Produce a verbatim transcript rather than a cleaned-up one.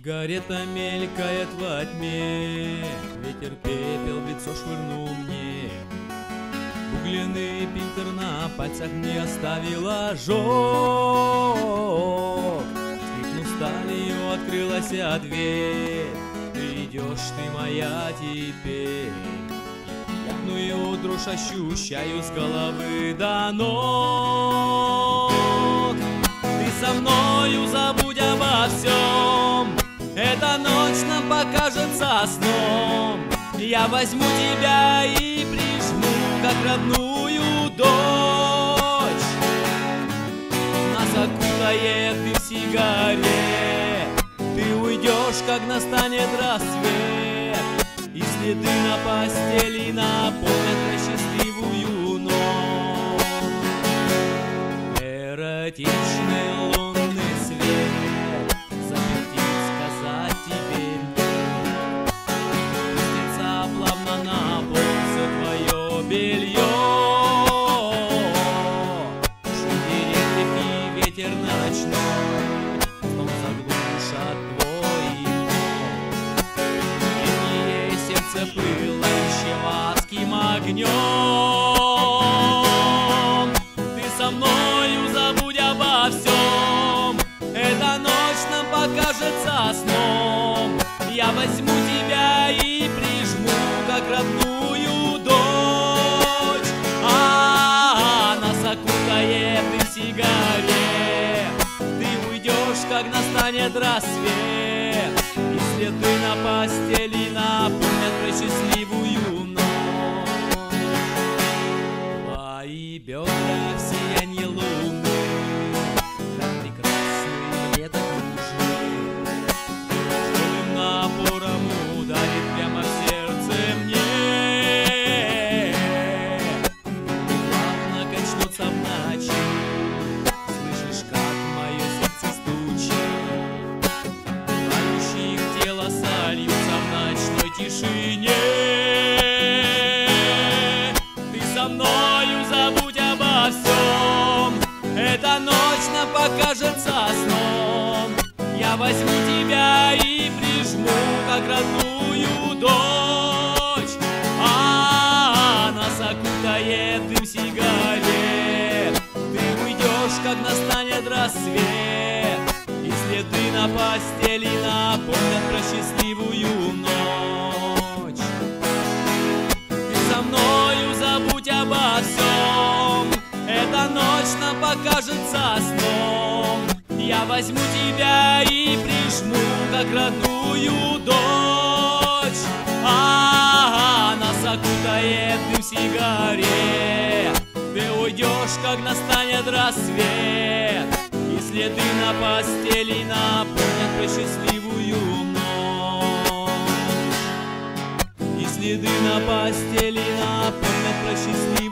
Сигарета мелькает во тьме, ветер пепел в лицо швырнул мне. Бугленный пинтер на пальцах мне оставил ожог. Скрипнув сталью, открылась дверь. Ты идешь, ты моя теперь. Приятную дрожь ощущаю с головы до ног. Ты со мною, забудь обо всем. Эта ночь нам покажется сном. Я возьму тебя и прижму, как родную дочь. Нас окутает дым сигарет. Ты уйдешь, как настанет рассвет, и следы на постели напомнят про счастливую ночь. Эротичный лунный свет запретит сказать тебе нет. Пустится плавно на пол все твое белье. Шум деревьев и ветер ночной снова заглушат твой ног. Сердце пылающего адским огнем. Ты со мною, забудь обо всем. Эта ночь нам покажется сном. Я возьму тебя и прижму, как родную дочь. А нас окутает дым сигарет. Ты уйдешь, как настанет рассвет, и следы на постели напомнят про счастливую ночь. Твои бедра в сиянии луны так прекрасны, мне так нужны. Живым напором ударит прямо в сердце мне. Плавно качнется в ночи. Слышишь, как мое сердце стучит? Поющие их тело сольются в ночной тишине. Ты со мною, забудь обо всем. Эта ночь нам покажется сном. Я возьму тебя и прижму, как родную дочь. А нас окутает дым сигарет. Ты уйдешь, как настанет рассвет, и следы на постели напомнят про счастливую ночь. Ты со мною, забудь обо всем. Эта ночь нам покажется сном. Я возьму тебя и прижму, как родную дочь. А нас окутает дым сигарет. Ты уйдешь, как настанет рассвет, и следы на постели напомнят про счастливую ночь. И следы на постели напомнят про счастливую ночь.